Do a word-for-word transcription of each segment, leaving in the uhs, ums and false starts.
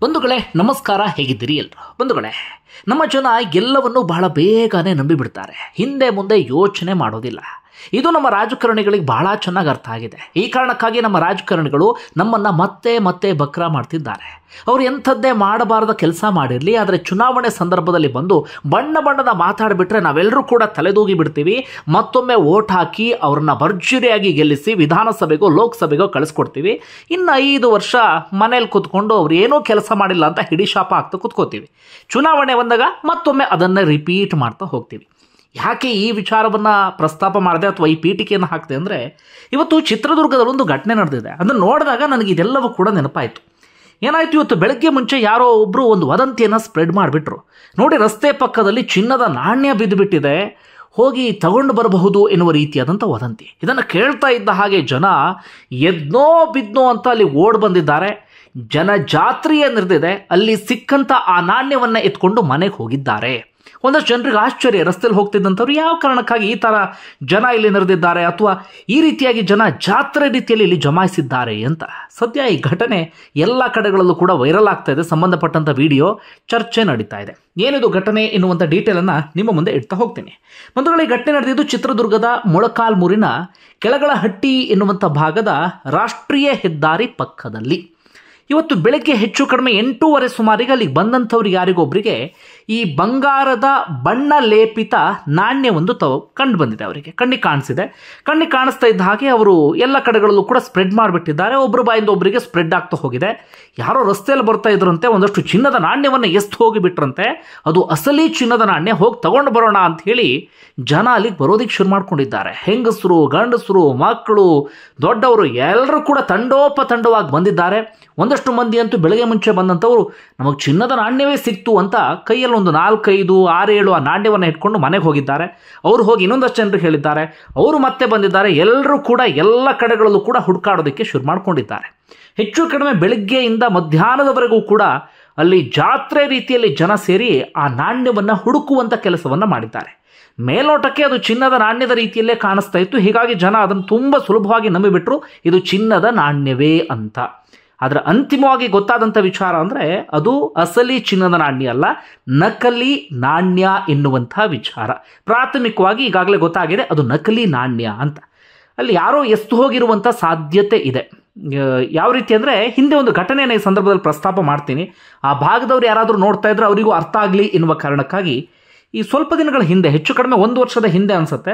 ಬಂಧುಗಳೇ ನಮಸ್ಕಾರ, ಹೇಗಿದ್ದೀರಿ ಎಲ್ಲರೂ? ಬಂಧುಗಳೇ, ನಮ್ಮ ಜನ ಎಲ್ಲವನ್ನೂ ಬಹಳ ಬೇಗನೆ ನಂಬಿಬಿಡ್ತಾರೆ, ಹಿಂದೆ ಮುಂದೆ ಯೋಚನೆ ಮಾಡೋದಿಲ್ಲ. ಇದು ನಮ್ಮ ರಾಜಕಾರಣಿಗಳಿಗೆ ಬಹಳ ಚೆನ್ನಾಗಿ ಅರ್ಥ ಆಗಿದೆ. ಈ ಕಾರಣಕ್ಕಾಗಿ ನಮ್ಮ ರಾಜಕಾರಣಿಗಳು ನಮ್ಮನ್ನು ಮತ್ತೆ ಮತ್ತೆ ಬಕ್ರಾ ಮಾಡ್ತಿದ್ದಾರೆ. ಅವರು ಎಂಥದ್ದೇ ಮಾಡಬಾರದ ಕೆಲಸ ಮಾಡಿರಲಿ, ಆದರೆ ಚುನಾವಣೆ ಸಂದರ್ಭದಲ್ಲಿ ಬಂದು ಬಣ್ಣ ಬಣ್ಣದ ಮಾತಾಡಿಬಿಟ್ರೆ ನಾವೆಲ್ಲರೂ ಕೂಡ ತಲೆದೂಗಿ ಬಿಡ್ತೀವಿ. ಮತ್ತೊಮ್ಮೆ ಓಟ್ ಹಾಕಿ ಅವ್ರನ್ನ ಭರ್ಜರಿಯಾಗಿ ಗೆಲ್ಲಿಸಿ ವಿಧಾನಸಭೆಗೋ ಲೋಕಸಭೆಗೋ ಕಳಿಸ್ಕೊಡ್ತೀವಿ. ಇನ್ನು ಐದು ವರ್ಷ ಮನೇಲಿ ಕೂತ್ಕೊಂಡು ಅವ್ರು ಏನೂ ಕೆಲಸ ಮಾಡಿಲ್ಲ ಅಂತ ಹಿಡಿ ಶಾಪ ಹಾಕ್ತಾ ಕೂತ್ಕೋತೀವಿ. ಚುನಾವಣೆ ಬಂದಾಗ ಮತ್ತೊಮ್ಮೆ ಅದನ್ನೇ ರಿಪೀಟ್ ಮಾಡ್ತಾ ಹೋಗ್ತೀವಿ. ಯಾಕೆ ಈ ವಿಚಾರವನ್ನು ಪ್ರಸ್ತಾಪ ಮಾಡಿದೆ ಅಥವಾ ಈ ಪೀಠಿಕೆಯನ್ನು ಹಾಕಿದೆ ಅಂದರೆ, ಇವತ್ತು ಚಿತ್ರದುರ್ಗದಲ್ಲಿ ಒಂದು ಘಟನೆ ನಡೆದಿದೆ. ಅದನ್ನು ನೋಡಿದಾಗ ನನಗೆ ಇದೆಲ್ಲವೂ ಕೂಡ ನೆನಪಾಯಿತು. ಏನಾಯಿತು, ಇವತ್ತು ಬೆಳಗ್ಗೆ ಮುಂಚೆ ಯಾರೋ ಒಬ್ಬರು ಒಂದು ವದಂತಿಯನ್ನು ಸ್ಪ್ರೆಡ್ ಮಾಡಿಬಿಟ್ರು. ನೋಡಿ, ರಸ್ತೆ ಪಕ್ಕದಲ್ಲಿ ಚಿನ್ನದ ನಾಣ್ಯ ಬಿದ್ದುಬಿಟ್ಟಿದೆ, ಹೋಗಿ ತಗೊಂಡು ಬರಬಹುದು ಎನ್ನುವ ರೀತಿಯಾದಂಥ ವದಂತಿ. ಇದನ್ನು ಕೇಳ್ತಾ ಇದ್ದ ಹಾಗೆ ಜನ ಎದ್ನೋ ಬಿದ್ನೋ ಅಂತ ಅಲ್ಲಿ ಓಡ್ ಬಂದಿದ್ದಾರೆ. ಜನ ಜಾತ್ರೆಯೇ ನಡೆದಿದೆ. ಅಲ್ಲಿ ಸಿಕ್ಕಂಥ ಆ ನಾಣ್ಯವನ್ನು ಎತ್ಕೊಂಡು ಮನೆಗೆ ಹೋಗಿದ್ದಾರೆ. ಒಂದಷ್ಟು ಜನರಿಗೆ ಆಶ್ಚರ್ಯ, ರಸ್ತೆಯಲ್ಲಿ ಹೋಗ್ತಿದ್ದಂಥವ್ರು ಯಾವ ಕಾರಣಕ್ಕಾಗಿ ಈ ಥರ ಜನ ಇಲ್ಲಿ ನೆರೆದಿದ್ದಾರೆ ಅಥವಾ ಈ ರೀತಿಯಾಗಿ ಜನ ಜಾತ್ರೆ ರೀತಿಯಲ್ಲಿ ಇಲ್ಲಿ ಜಮಾಯಿಸಿದ್ದಾರೆ ಅಂತ. ಸದ್ಯ ಈ ಘಟನೆ ಎಲ್ಲ ಕಡೆಗಳಲ್ಲೂ ಕೂಡ ವೈರಲ್ ಆಗ್ತಾ ಇದೆ. ಸಂಬಂಧಪಟ್ಟಂಥ ವಿಡಿಯೋ ಚರ್ಚೆ ನಡೀತಾ ಇದೆ. ಏನಿದು ಘಟನೆ ಎನ್ನುವಂಥ ಡೀಟೇಲನ್ನು ನಿಮ್ಮ ಮುಂದೆ ಇಡ್ತಾ ಹೋಗ್ತೀನಿ. ಬಂಧುಗಳೇ, ಈ ಘಟನೆ ನಡೆದಿದ್ದು ಚಿತ್ರದುರ್ಗದ ಮೊಳಕಾಲ್ಮೂರಿನ ಕೆಳಗಳಹಟ್ಟಿ ಎನ್ನುವಂಥ ಭಾಗದ ರಾಷ್ಟ್ರೀಯ ಹೆದ್ದಾರಿ ಪಕ್ಕದಲ್ಲಿ. ಇವತ್ತು ಬೆಳಗ್ಗೆ ಹೆಚ್ಚು ಕಡಿಮೆ ಎಂಟೂವರೆ ಸುಮಾರಿಗೆ ಅಲ್ಲಿಗೆ ಬಂದಂಥವ್ರಿಗೆ ಯಾರಿಗೊಬ್ಬರಿಗೆ ಈ ಬಂಗಾರದ ಬಣ್ಣ ಲೇಪಿತ ನಾಣ್ಯವೊಂದು ತ ಕಂಡು ಬಂದಿದೆ. ಅವರಿಗೆ ಕಣ್ಣಿಗೆ ಕಾಣಿಸಿದೆ. ಕಣ್ಣಿಗೆ ಕಾಣಿಸ್ತಾ ಇದ್ದ ಹಾಗೆ ಅವರು ಎಲ್ಲ ಕಡೆಗಳಲ್ಲೂ ಕೂಡ ಸ್ಪ್ರೆಡ್ ಮಾಡಿಬಿಟ್ಟಿದ್ದಾರೆ. ಒಬ್ಬರು ಬಾಯಿಂದ ಒಬ್ಬರಿಗೆ ಸ್ಪ್ರೆಡ್ ಆಗ್ತಾ ಹೋಗಿದೆ. ಯಾರೋ ರಸ್ತೆಯಲ್ಲಿ ಬರ್ತಾ ಇದ್ರಂತೆ, ಒಂದಷ್ಟು ಚಿನ್ನದ ನಾಣ್ಯವನ್ನು ಎಷ್ಟು ಹೋಗಿಬಿಟ್ರಂತೆ. ಅದು ಅಸಲಿ ಚಿನ್ನದ ನಾಣ್ಯ, ಹೋಗಿ ತಗೊಂಡು ಬರೋಣ ಅಂತ ಹೇಳಿ ಜನ ಅಲ್ಲಿಗೆ ಬರೋದಕ್ಕೆ ಶುರು ಮಾಡ್ಕೊಂಡಿದ್ದಾರೆ. ಹೆಂಗಸರು, ಗಂಡಸರು, ಮಕ್ಕಳು, ದೊಡ್ಡವರು ಎಲ್ಲರೂ ಕೂಡ ತಂಡೋಪತಂಡವಾಗಿ ಬಂದಿದ್ದಾರೆ. ಒಂದಷ್ಟು ಮಂದಿ ಅಂತೂ ಬೆಳಗ್ಗೆ ಮುಂಚೆ ಬಂದಂಥವ್ರು ನಮಗೆ ಚಿನ್ನದ ನಾಣ್ಯವೇ ಸಿಕ್ತು ಅಂತ ಕೈಯಲ್ಲಿ ಒಂದು ನಾಲ್ಕೈದು ಆರೇಳು ಆ ನಾಣ್ಯವನ್ನು ಇಟ್ಕೊಂಡು ಮನೆಗೆ ಹೋಗಿದ್ದಾರೆ. ಅವರು ಹೋಗಿ ಇನ್ನೊಂದಷ್ಟು ಜನರಿಗೆ ಹೇಳಿದ್ದಾರೆ. ಅವರು ಮತ್ತೆ ಬಂದಿದ್ದಾರೆ. ಎಲ್ಲರೂ ಕೂಡ ಎಲ್ಲ ಕಡೆಗಳಲ್ಲೂ ಕೂಡ ಹುಡುಕಾಡೋದಕ್ಕೆ ಶುರು ಮಾಡ್ಕೊಂಡಿದ್ದಾರೆ. ಹೆಚ್ಚು ಕಡಿಮೆ ಬೆಳಗ್ಗೆಯಿಂದ ಮಧ್ಯಾಹ್ನದವರೆಗೂ ಕೂಡ ಅಲ್ಲಿ ಜಾತ್ರೆ ರೀತಿಯಲ್ಲಿ ಜನ ಸೇರಿ ಆ ನಾಣ್ಯವನ್ನು ಹುಡುಕುವಂಥ ಕೆಲಸವನ್ನು ಮಾಡಿದ್ದಾರೆ. ಮೇಲ್ನೋಟಕ್ಕೆ ಅದು ಚಿನ್ನದ ನಾಣ್ಯದ ರೀತಿಯಲ್ಲೇ ಕಾಣಿಸ್ತಾ ಇತ್ತು. ಹೀಗಾಗಿ ಜನ ಅದನ್ನು ತುಂಬ ಸುಲಭವಾಗಿ ನಂಬಿಬಿಟ್ರು, ಇದು ಚಿನ್ನದ ನಾಣ್ಯವೇ ಅಂತ. ಆದರೆ ಅಂತಿಮವಾಗಿ ಗೊತ್ತಾದಂಥ ವಿಚಾರ ಅಂದರೆ ಅದು ಅಸಲಿ ಚಿನ್ನದ ನಾಣ್ಯ ಅಲ್ಲ, ನಕಲಿ ನಾಣ್ಯ ಎನ್ನುವಂಥ ವಿಚಾರ. ಪ್ರಾಥಮಿಕವಾಗಿ ಈಗಾಗಲೇ ಗೊತ್ತಾಗಿದೆ ಅದು ನಕಲಿ ನಾಣ್ಯ ಅಂತ. ಅಲ್ಲಿ ಯಾರೋ ಎಸ್ತು ಹೋಗಿರುವಂಥ ಸಾಧ್ಯತೆ ಇದೆ. ಯಾವ ರೀತಿ ಅಂದರೆ, ಹಿಂದೆ ಒಂದು ಘಟನೆಯನ್ನು ಈ ಸಂದರ್ಭದಲ್ಲಿ ಪ್ರಸ್ತಾಪ ಮಾಡ್ತೀನಿ. ಆ ಭಾಗದವ್ರು ಯಾರಾದರೂ ನೋಡ್ತಾ ಇದ್ರೆ ಅವರಿಗೂ ಅರ್ಥ ಆಗಲಿ ಎನ್ನುವ ಕಾರಣಕ್ಕಾಗಿ ಈ ಸ್ವಲ್ಪ ದಿನಗಳ ಹಿಂದೆ, ಹೆಚ್ಚು ಕಡಿಮೆ ಒಂದು ವರ್ಷದ ಹಿಂದೆ ಅನಿಸುತ್ತೆ,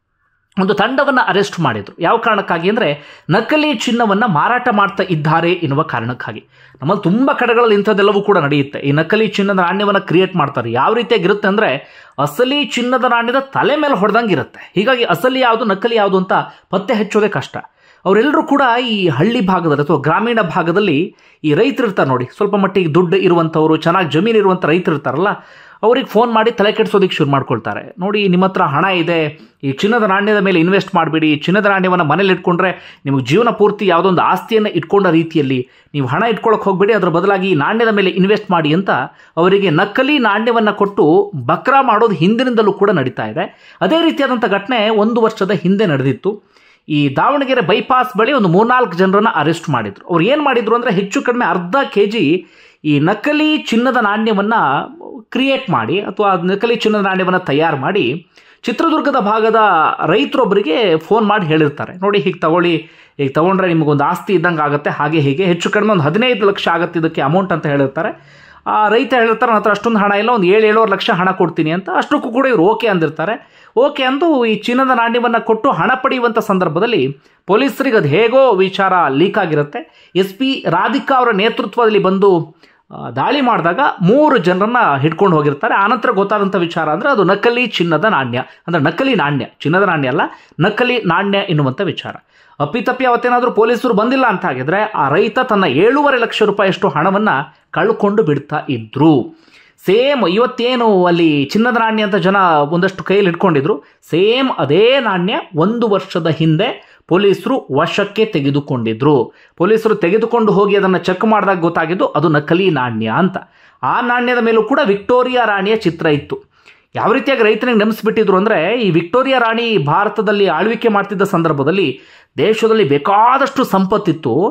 ಒಂದು ತಂಡವನ್ನು ಅರೆಸ್ಟ್ ಮಾಡಿದರು. ಯಾವ ಕಾರಣಕ್ಕಾಗಿ ಅಂದರೆ ನಕಲಿ ಚಿನ್ನವನ್ನು ಮಾರಾಟ ಮಾಡ್ತಾ ಇದ್ದಾರೆ ಎನ್ನುವ ಕಾರಣಕ್ಕಾಗಿ. ನಮ್ಮಲ್ಲಿ ತುಂಬ ಕಡೆಗಳಲ್ಲಿ ಇಂಥದ್ದೆಲ್ಲವೂ ಕೂಡ ನಡೆಯುತ್ತೆ. ಈ ನಕಲಿ ಚಿನ್ನದ ನಾಣ್ಯವನ್ನು ಕ್ರಿಯೇಟ್ ಮಾಡ್ತಾರೆ. ಯಾವ ರೀತಿಯಾಗಿರುತ್ತೆ ಅಂದರೆ, ಅಸಲಿ ಚಿನ್ನದ ನಾಣ್ಯದ ತಲೆ ಮೇಲೆ ಹೊಡೆದಂಗೆ ಇರುತ್ತೆ. ಹೀಗಾಗಿ ಅಸಲಿ ಯಾವುದು ನಕಲಿ ಯಾವುದು ಅಂತ ಪತ್ತೆ ಹಚ್ಚೋದೇ ಕಷ್ಟ. ಅವರೆಲ್ಲರೂ ಕೂಡ ಈ ಹಳ್ಳಿ ಭಾಗದಲ್ಲಿ ಅಥವಾ ಗ್ರಾಮೀಣ ಭಾಗದಲ್ಲಿ ಈ ರೈತರು ಇರ್ತಾರೆ ನೋಡಿ, ಸ್ವಲ್ಪ ಮಟ್ಟಿಗೆ ದುಡ್ಡು ಇರುವಂಥವ್ರು, ಚೆನ್ನಾಗಿ ಜಮೀನು ಇರುವಂಥ ರೈತರು ಇರ್ತಾರಲ್ಲ, ಅವ್ರಿಗೆ ಫೋನ್ ಮಾಡಿ ತಲೆ ಕೆಡಿಸೋದಕ್ಕೆ ಶುರು ಮಾಡ್ಕೊಳ್ತಾರೆ. ನೋಡಿ, ನಿಮ್ಮ ಹತ್ರ ಹಣ ಇದೆ, ಈ ಚಿನ್ನದ ನಾಣ್ಯದ ಮೇಲೆ ಇನ್ವೆಸ್ಟ್ ಮಾಡಿಬಿಡಿ, ಚಿನ್ನದ ನಾಣ್ಯವನ್ನು ಮನೇಲಿ ಇಟ್ಕೊಂಡ್ರೆ ನಿಮಗೆ ಜೀವನ ಪೂರ್ತಿ ಯಾವುದೊಂದು ಆಸ್ತಿಯನ್ನು ಇಟ್ಕೊಂಡ ರೀತಿಯಲ್ಲಿ ನೀವು ಹಣ ಇಟ್ಕೊಳ್ಳೋಕೆ ಹೋಗಬೇಡಿ, ಅದರ ಬದಲಾಗಿ ನಾಣ್ಯದ ಮೇಲೆ ಇನ್ವೆಸ್ಟ್ ಮಾಡಿ ಅಂತ ಅವರಿಗೆ ನಕಲಿ ನಾಣ್ಯವನ್ನು ಕೊಟ್ಟು ಬಕ್ರಾ ಮಾಡೋದು ಹಿಂದಿನಿಂದಲೂ ಕೂಡ ನಡೀತಾ ಇದೆ. ಅದೇ ರೀತಿಯಾದಂಥ ಘಟನೆ ಒಂದು ವರ್ಷದ ಹಿಂದೆ ನಡೆದಿತ್ತು. ಈ ದಾವಣಗೆರೆ ಬೈಪಾಸ್ ಬಳಿ ಒಂದು ಮೂರ್ನಾಲ್ಕು ಜನರನ್ನು ಅರೆಸ್ಟ್ ಮಾಡಿದರು. ಅವ್ರು ಏನು ಮಾಡಿದರು ಅಂದರೆ, ಹೆಚ್ಚು ಕಡಿಮೆ ಅರ್ಧ ಕೆ ಜಿ ಈ ನಕಲಿ ಚಿನ್ನದ ನಾಣ್ಯವನ್ನು ಕ್ರಿಯೇಟ್ ಮಾಡಿ ಅಥವಾ ನಕಲಿ ಚಿನ್ನದ ನಾಣ್ಯವನ್ನು ತಯಾರು ಮಾಡಿ ಚಿತ್ರದುರ್ಗದ ಭಾಗದ ರೈತರೊಬ್ಬರಿಗೆ ಫೋನ್ ಮಾಡಿ ಹೇಳಿರ್ತಾರೆ, ನೋಡಿ ಹೀಗೆ ತಗೊಳ್ಳಿ, ಈಗ ತೊಗೊಂಡ್ರೆ ನಿಮಗೊಂದು ಆಸ್ತಿ ಇದ್ದಂಗೆ ಆಗುತ್ತೆ, ಹಾಗೆ ಹೀಗೆ ಹೆಚ್ಚು ಕಡಿಮೆ ಒಂದು ಹದಿನೈದು ಲಕ್ಷ ಆಗುತ್ತೆ ಇದಕ್ಕೆ ಅಮೌಂಟ್ ಅಂತ ಹೇಳಿರ್ತಾರೆ. ಆ ರೈತ ಹೇಳಿರ್ತಾರೆ, ನನ್ನ ಹತ್ರ ಅಷ್ಟೊಂದು ಹಣ ಇಲ್ಲ, ಒಂದು ಏಳು ಏಳುವರೆ ಲಕ್ಷ ಹಣ ಕೊಡ್ತೀನಿ ಅಂತ. ಅಷ್ಟಕ್ಕೂ ಕೂಡ ಇವರು ಓಕೆ ಅಂದಿರ್ತಾರೆ. ಓಕೆ ಅಂದು ಈ ಚಿನ್ನದ ನಾಣ್ಯವನ್ನು ಕೊಟ್ಟು ಹಣ ಪಡೆಯುವಂಥ ಸಂದರ್ಭದಲ್ಲಿ ಪೊಲೀಸರಿಗೆ ಅದು ಹೇಗೋ ವಿಚಾರ ಲೀಕ್ ಆಗಿರುತ್ತೆ. ಎಸ್ ಪಿ ರಾಧಿಕಾ ಅವರ ನೇತೃತ್ವದಲ್ಲಿ ಬಂದು ದಾಳಿ ಮಾಡಿದಾಗ ಮೂರು ಜನರನ್ನು ಹಿಡ್ಕೊಂಡು ಹೋಗಿರ್ತಾರೆ. ಆನಂತರ ಗೊತ್ತಾದಂಥ ವಿಚಾರ ಅಂದರೆ ಅದು ನಕಲಿ ಚಿನ್ನದ ನಾಣ್ಯ, ಅಂದರೆ ನಕಲಿ ನಾಣ್ಯ, ಚಿನ್ನದ ನಾಣ್ಯ ಅಲ್ಲ, ನಕಲಿ ನಾಣ್ಯ ಎನ್ನುವಂಥ ವಿಚಾರ. ಅಪ್ಪಿತಪ್ಪಿ ಅವತ್ತೇನಾದರೂ ಪೊಲೀಸರು ಬಂದಿಲ್ಲ ಅಂತ ಆಗಿದ್ರೆ ಆ ರೈತ ತನ್ನ ಏಳೂವರೆ ಲಕ್ಷ ರೂಪಾಯಿಯಷ್ಟು ಹಣವನ್ನು ಕಳ್ಕೊಂಡು ಬಿಡ್ತಾ ಇದ್ರು. ಸೇಮ್ ಇವತ್ತೇನು ಅಲ್ಲಿ ಚಿನ್ನದ ನಾಣ್ಯ ಅಂತ ಜನ ಒಂದಷ್ಟು ಕೈಯಲ್ಲಿ ಇಟ್ಕೊಂಡಿದ್ರು, ಸೇಮ್ ಅದೇ ನಾಣ್ಯ ಒಂದು ವರ್ಷದ ಹಿಂದೆ ಪೊಲೀಸರು ವಶಕ್ಕೆ ತೆಗೆದುಕೊಂಡಿದ್ರು. ಪೊಲೀಸರು ತೆಗೆದುಕೊಂಡು ಹೋಗಿ ಅದನ್ನು ಚೆಕ್ ಮಾಡಿದಾಗ ಗೊತ್ತಾಗಿದ್ದು ಅದು ನಕಲಿ ನಾಣ್ಯ ಅಂತ. ಆ ನಾಣ್ಯದ ಮೇಲೂ ಕೂಡ ವಿಕ್ಟೋರಿಯಾ ರಾಣಿಯ ಚಿತ್ರ ಇತ್ತು. ಯಾವ ರೀತಿಯಾಗಿ ರೈತನಿಗೆ ನೆನೆಸ್ಬಿಟ್ಟಿದ್ರು ಅಂದರೆ, ಈ ವಿಕ್ಟೋರಿಯಾ ರಾಣಿ ಭಾರತದಲ್ಲಿ ಆಳ್ವಿಕೆ ಮಾಡ್ತಿದ್ದ ಸಂದರ್ಭದಲ್ಲಿ ದೇಶದಲ್ಲಿ ಬೇಕಾದಷ್ಟು ಸಂಪತ್ತಿತ್ತು.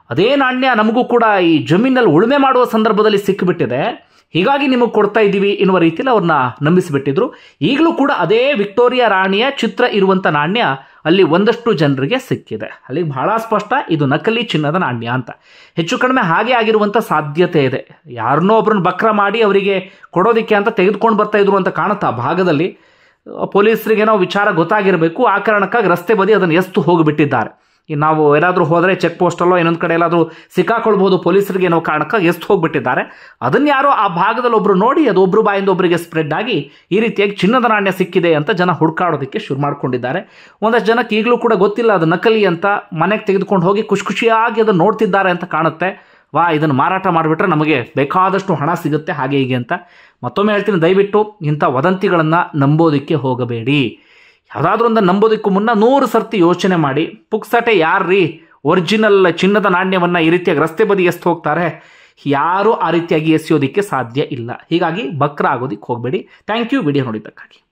ಅದೇ ನಾಣ್ಯ ನಮಗೂ ಕೂಡ ಈ ಜಮೀನಲ್ಲಿ ಉಳುಮೆ ಮಾಡುವ ಸಂದರ್ಭದಲ್ಲಿ ಸಿಕ್ಕಿಬಿಟ್ಟಿದೆ, ಹೀಗಾಗಿ ನಿಮಗೆ ಕೊಡ್ತಾ ಇದ್ದೀವಿ ಎನ್ನುವ ರೀತಿಯಲ್ಲಿ ಅವ್ರನ್ನ ನಂಬಿಸಿಬಿಟ್ಟಿದ್ರು. ಈಗಲೂ ಕೂಡ ಅದೇ ವಿಕ್ಟೋರಿಯಾ ರಾಣಿಯ ಚಿತ್ರ ಇರುವಂಥ ನಾಣ್ಯ ಅಲ್ಲಿ ಒಂದಷ್ಟು ಜನರಿಗೆ ಸಿಕ್ಕಿದೆ. ಅಲ್ಲಿಗೆ ಬಹಳ ಸ್ಪಷ್ಟ ಇದು ನಕಲಿ ಚಿನ್ನದ ನಾಣ್ಯ ಅಂತ. ಹೆಚ್ಚು ಕಡಿಮೆ ಹಾಗೆ ಆಗಿರುವಂಥ ಸಾಧ್ಯತೆ ಇದೆ. ಯಾರನ್ನೋ ಒಬ್ಬರನ್ನ ಬಕ್ರ ಮಾಡಿ ಅವರಿಗೆ ಕೊಡೋದಕ್ಕೆ ಅಂತ ತೆಗೆದುಕೊಂಡು ಬರ್ತಾ ಇದ್ರು ಅಂತ ಕಾಣುತ್ತೆ. ಆ ಭಾಗದಲ್ಲಿ ಪೊಲೀಸರಿಗೇನೋ ವಿಚಾರ ಗೊತ್ತಾಗಿರಬೇಕು, ಆ ಕಾರಣಕ್ಕಾಗಿ ರಸ್ತೆ ಬದಿ ಅದನ್ನು ಎಸ್ತು ಹೋಗಿಬಿಟ್ಟಿದ್ದಾರೆ. ನಾವು ಏನಾದರೂ ಹೋದರೆ ಚೆಕ್ ಪೋಸ್ಟಲ್ಲೋ ಇನ್ನೊಂದು ಕಡೆ ಎಲ್ಲಾದರೂ ಸಿಕ್ಕಾಕೊಳ್ಬೋದು ಪೊಲೀಸರಿಗೆ ಏನೋ ಕಾರಣಕ್ಕಾಗಿ ಎಷ್ಟು ಹೋಗಿಬಿಟ್ಟಿದ್ದಾರೆ. ಅದನ್ನು ಯಾರೋ ಆ ಭಾಗದಲ್ಲಿ ಒಬ್ಬರು ನೋಡಿ ಅದು ಒಬ್ಬರು ಬಾಯಿಂದ ಒಬ್ಬರಿಗೆ ಸ್ಪ್ರೆಡ್ ಆಗಿ ಈ ರೀತಿಯಾಗಿ ಚಿನ್ನದ ನಾಣ್ಯ ಸಿಕ್ಕಿದೆ ಅಂತ ಜನ ಹುಡುಕಾಡೋದಕ್ಕೆ ಶುರು ಮಾಡ್ಕೊಂಡಿದ್ದಾರೆ. ಒಂದಷ್ಟು ಜನಕ್ಕೆ ಈಗಲೂ ಕೂಡ ಗೊತ್ತಿಲ್ಲ ಅದು ನಕಲಿ ಅಂತ, ಮನೆಗೆ ತೆಗೆದುಕೊಂಡು ಹೋಗಿ ಖುಷಿ ಖುಷಿಯಾಗಿ ಅದನ್ನು ನೋಡ್ತಿದ್ದಾರೆ ಅಂತ ಕಾಣುತ್ತೆ. ವಾ, ಇದನ್ನು ಮಾರಾಟ ಮಾಡಿಬಿಟ್ರೆ ನಮಗೆ ಬೇಕಾದಷ್ಟು ಹಣ ಸಿಗುತ್ತೆ ಹಾಗೆ ಹೀಗೆ ಅಂತ. ಮತ್ತೊಮ್ಮೆ ಹೇಳ್ತೀನಿ, ದಯವಿಟ್ಟು ಇಂಥ ವದಂತಿಗಳನ್ನು ನಂಬೋದಕ್ಕೆ ಹೋಗಬೇಡಿ. ಯಾವುದಾದ್ರೂ ಒಂದು ನಂಬೋದಕ್ಕೂ ಮುನ್ನ ನೂರು ಸರ್ತಿ ಯೋಚನೆ ಮಾಡಿ. ಪುಕ್ಸಟೆ ಯಾರ್ರೀ ಒರಿಜಿನಲ್ ಚಿನ್ನದ ನಾಣ್ಯವನ್ನು ಈ ರೀತಿಯಾಗಿ ರಸ್ತೆ ಬದಿ ಎಸ್ತು ಹೋಗ್ತಾರೆ? ಯಾರೂ ಆ ರೀತಿಯಾಗಿ ಎಸೆಯೋದಕ್ಕೆ ಸಾಧ್ಯ ಇಲ್ಲ. ಹೀಗಾಗಿ ಬಕ್ರ ಆಗೋದಕ್ಕೆ ಹೋಗಬೇಡಿ. Thank you video ನೋಡಿದ್ದಕ್ಕಾಗಿ.